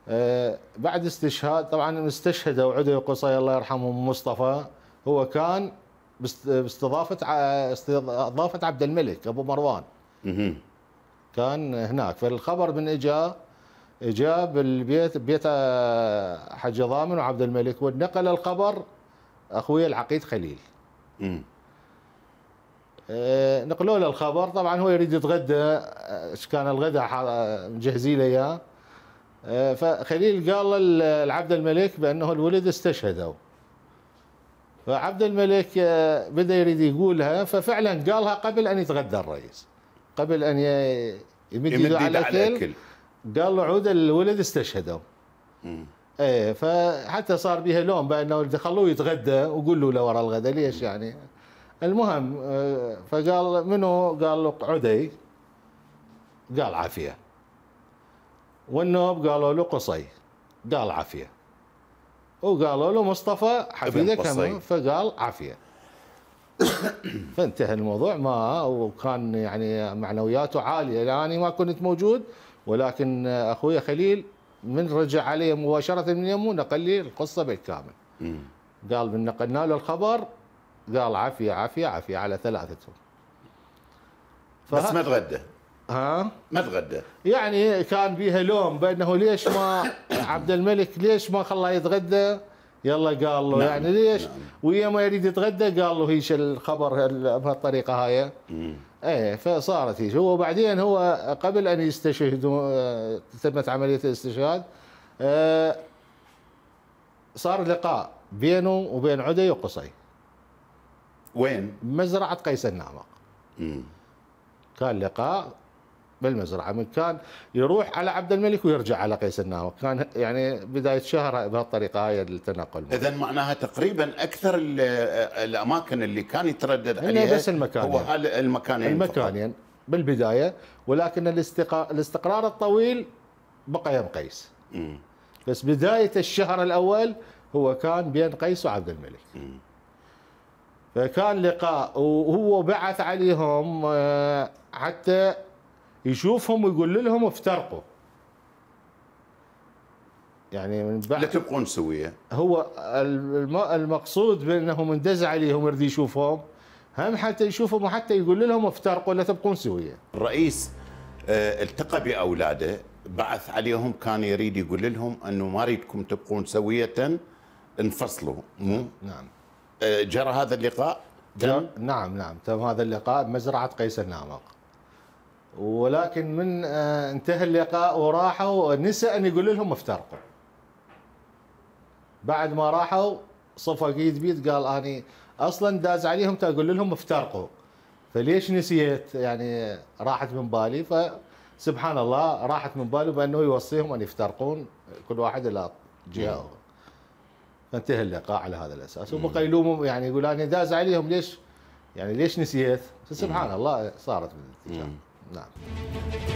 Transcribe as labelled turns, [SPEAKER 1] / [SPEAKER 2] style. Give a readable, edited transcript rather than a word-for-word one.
[SPEAKER 1] بعد استشهاد طبعا استشهدوا عدي وقصي الله يرحمهم مصطفى. هو كان باستضافه عبد الملك ابو مروان. كان هناك، فالخبر من اجا بالبيت، بيت حج ضامن وعبد الملك، ونقل الخبر اخوي العقيد خليل. نقلوا له الخبر، طبعا هو يريد يتغدى، ايش كان الغداء مجهزين له اياه. فخليل قال لعبد الملك بانه الولد استشهدوا. فعبد الملك بدا يريد يقولها، ففعلا قالها قبل ان يتغدى الرئيس، قبل ان يمد يده على الاكل. قال له عود الولد استشهدوا. ايه، فحتى صار بها لوم بانه خلوه يتغدى وقولوا له ورا الغداء ليش يعني. المهم فقال منو؟ قال له عدي، قال عافيه. والنوب قالوا له قصي، قال عافيه. وقالوا له مصطفى حفيدك فقال عافيه. فانتهى الموضوع، ما وكان يعني معنوياته عاليه. يعني ما كنت موجود، ولكن اخوي خليل من رجع علي مباشره من يمه نقل لي القصه بالكامل. قال من نقلنا له الخبر قال عافيه عافيه عافيه على ثلاثتهم.
[SPEAKER 2] بس ما تغدى.
[SPEAKER 1] ها؟
[SPEAKER 2] ما تغدى.
[SPEAKER 1] يعني كان بيها لوم بانه ليش ما عبد الملك ليش ما خلاه يتغدى؟ يلا قال له
[SPEAKER 2] نعم.
[SPEAKER 1] يعني ليش؟
[SPEAKER 2] نعم.
[SPEAKER 1] ويا ما يريد يتغدى قال له هيش الخبر بهالطريقه هاي. ايه، فصارت هيش. هو بعدين هو قبل ان يستشهدوا، تمت عمليه الاستشهاد، صار لقاء بينه وبين عدي وقصي.
[SPEAKER 2] وين؟
[SPEAKER 1] مزرعه قيس النامق. كان لقاء بالمزرعه، من كان يروح على عبد الملك ويرجع على قيس النامق. كان يعني بدايه شهر بهالطريقه هاي التنقل.
[SPEAKER 2] اذا معناها تقريبا اكثر الاماكن اللي كان يتردد عليها
[SPEAKER 1] بس المكانين،
[SPEAKER 2] هو المكانين
[SPEAKER 1] بالبدايه، ولكن الاستقرار الطويل بقى يم قيس. بس بدايه الشهر الاول هو كان بين قيس وعبد الملك. فكان لقاء، وهو بعث عليهم حتى يشوفهم ويقول لهم افترقوا. يعني من بعد
[SPEAKER 2] لا تبقون سويه.
[SPEAKER 1] هو المقصود بانه مندز عليهم يريد يشوفهم، هم حتى يشوفهم وحتى يقول لهم افترقوا لا تبقون سويه.
[SPEAKER 2] الرئيس التقى باولاده، بعث عليهم، كان يريد يقول لهم انه ما اريدكم تبقون سويه، انفصلوا.
[SPEAKER 1] نعم.
[SPEAKER 2] جرى هذا اللقاء؟
[SPEAKER 1] نعم تم هذا اللقاء بمزرعه قيس النامق. ولكن من انتهى اللقاء وراحوا نسى ان يقول لهم افترقوا. بعد ما راحوا صفى ايد بيد قال اني اصلا داز عليهم تقول لهم افترقوا، فليش نسيت؟ يعني راحت من بالي. فسبحان الله راحت من باله بانه يوصيهم ان يفترقون كل واحد الى جهه. فانتهى اللقاء على هذا الاساس. وبقى يلومهم، يعني يقول انا داز عليهم ليش؟ يعني ليش نسيت؟ سبحان الله صارت من الاتجاه. نعم.